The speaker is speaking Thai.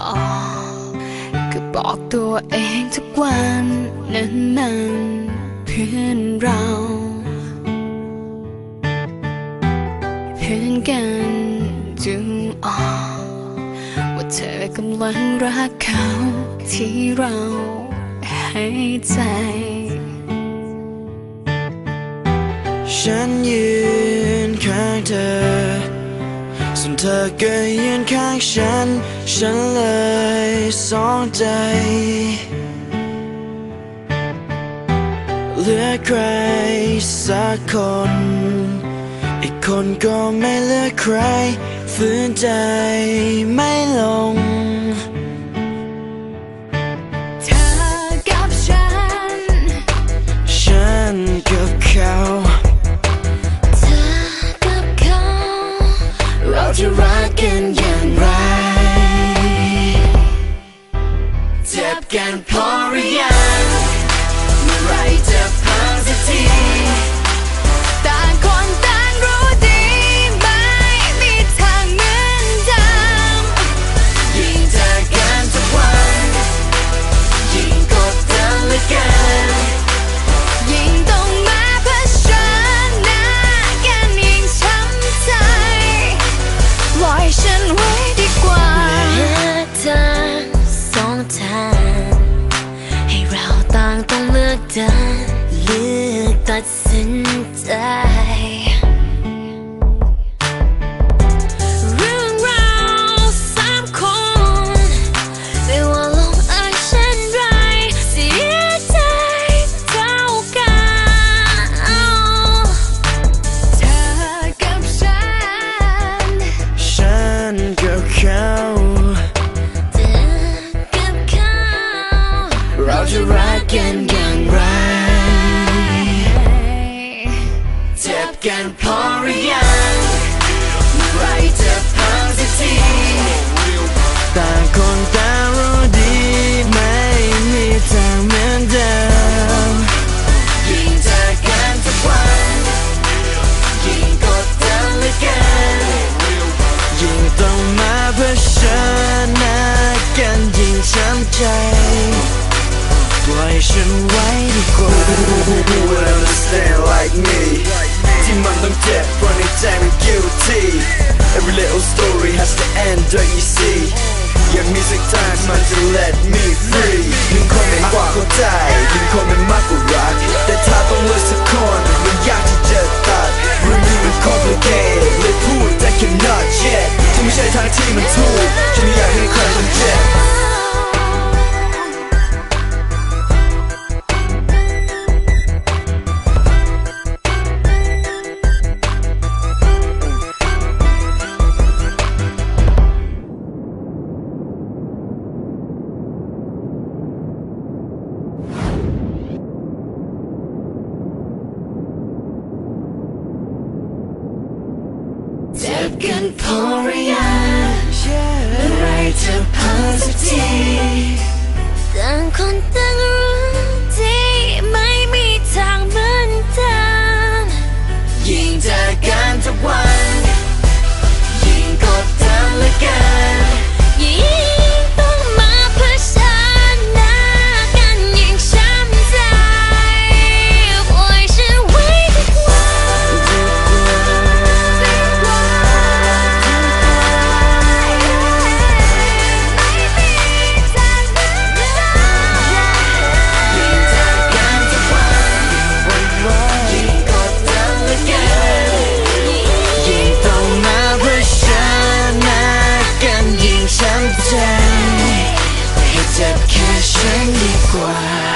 ก็บอกตัวเองทุกวันนั้นเพื่อนเราเพื่อนกันดูออกว่าเธอกำลังรักเขาที่เราให้ใจฉันยืนข้างเธอส่วนเธอก็ยืนข้างฉันเลยสองใจเหลือใครสักคนอีกคนก็ไม่เหลือใครฝืนใจไม่ลงเธอกับฉันกับเขาเธอกับเขาเราจะรักกันอย่างไรเจ็บกันพอหรือยังเมื่อไรจะพังสักทีต่างคนต่างรู้ดีไม่มีทางเหมือนเดิมยิ่งเจอกันทุกวันยิ่งกดดันเหลือเกินยิ่งต้องมาเผชิญหน้ากันยิ่งช้ำใจปล่อยฉันไว้ดีกว่าเหลือทางสองทางให้เราต่างต้องเลือกเดินเลือกตัดสินใจเรื่องราวสามคนไม่ว่าลงเอยเช่นไรเสียใจเท่ากันเธอกับฉันกับเขาเธอกับเขาเราจะรักกันอย่างไรเจ็บกันพอหรือยังเมื่อไรจะพังสักทีต่างคนต่างรู้ดีไม่มีทางเหมือนเดิมยิ่งเจอกันทุกวันยิ่งกดดันเหลือเกินยิ่งต้องมาเผชิญหน้ากันยิ่งช้ำใจปล่อยฉันไว้ดีกว่า Who would understand like me ที่มันต้องเจ็บเพราะในใจมัน guilty Every little story has to end don't you see อยากมีสักทางมันจะ let me free หนึ่งคนไม่มากกว่าเข้าใจหนึ่งคนไม่มากกว่ารักแต่ถ้าต้องเลือกสักคนมันยากที่จะตัดเรื่องนี้มัน complicated เลยพูดแต่แค่ not yet ที่ไม่ใช่ทางที่มันถูกฉันไม่อยากให้ใครต้องเจ็บเจ็บกันพอหรือยังเมื่อไรจะพังสักทีต่างคนต่างรู้ดีไม่มีทางเหมือนเดิมยิ่งเจอกันทุกวันยิ่งกดดันเหลือเกินยิ่งต้องมาเผชิญหน้ากันยิ่งช้ำใจปล่อยฉันไว้ดีกว่าเจ็บแค่ฉันดีกว่า